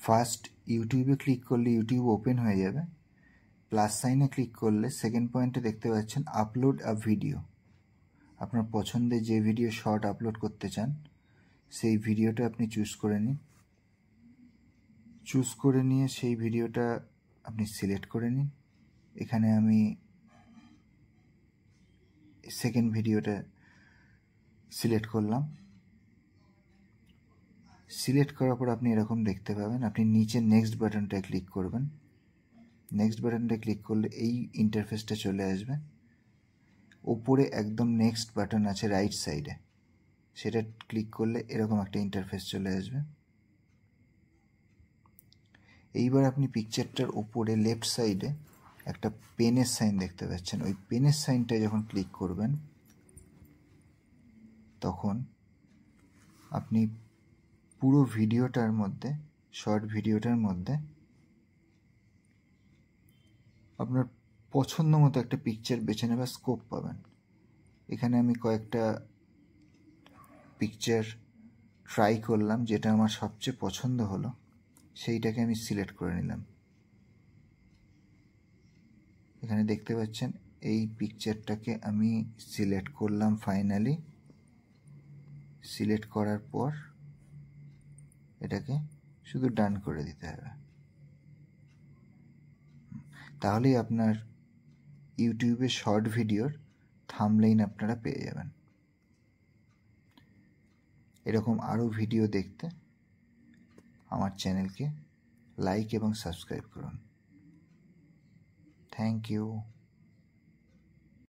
First ইউটিউবে click করলে YouTube open হয়ে যাবে। প্লাস সাইনে ক্লিক করলে সেকেন্ড পয়েন্টে দেখতে পাচ্ছেন আপলোড আ ভিডিও। আপনার পছন্দের যে ভিডিও শর্ট আপলোড করতে চান সেই ভিডিওটা আপনি চুজ করে নিন। চুজ করে নিয়ে সেই ভিডিওটা আপনি সিলেক্ট করে নিন। এখানে আমি সেকেন্ড ভিডিওটা সিলেক্ট করলাম। সিলেক্ট করার পর আপনি এরকম দেখতে পাবেন। আপনি নিচে নেক্সট বাটনটায় ক্লিক করবেন। নেক্সট বাটনটায় ক্লিক করলে এই ইন্টারফেসটা চলে আসবে। ওপরে একদম নেক্সট বাটন আছে রাইট সাইডে, সেটা ক্লিক করলে এরকম একটা ইন্টারফেস চলে আসবে। এইবার আপনি পিকচারটার ওপরে লেফট সাইডে একটা পেনের সাইন দেখতে পাচ্ছেন। ওই পেনের সাইনটায় যখন ক্লিক করবেন তখন আপনি পুরো ভিডিওটার মধ্যে, শর্ট ভিডিওটার মধ্যে আপনার পছন্দ মতো একটা পিকচার বেছে নেবার স্কোপ পাবেন। এখানে আমি কয়েকটা পিকচার ট্রাই করলাম, যেটা আমার সবচেয়ে পছন্দ হলো সেইটাকে আমি সিলেক্ট করে নিলাম। এখানে দেখতে পাচ্ছেন এই পিকচারটাকে আমি সিলেক্ট করলাম। ফাইনালি সিলেক্ট করার পর এটাকে শুধু ডান করে দিতে হবে, তাহলেই আপনার ইউটিউবে শর্ট ভিডিওর থাম্বনেইল আপনারা পেয়ে যাবেন। এরকম আরও ভিডিও দেখতে আমার চ্যানেলকে লাইক এবং সাবস্ক্রাইব করুন। Thank you.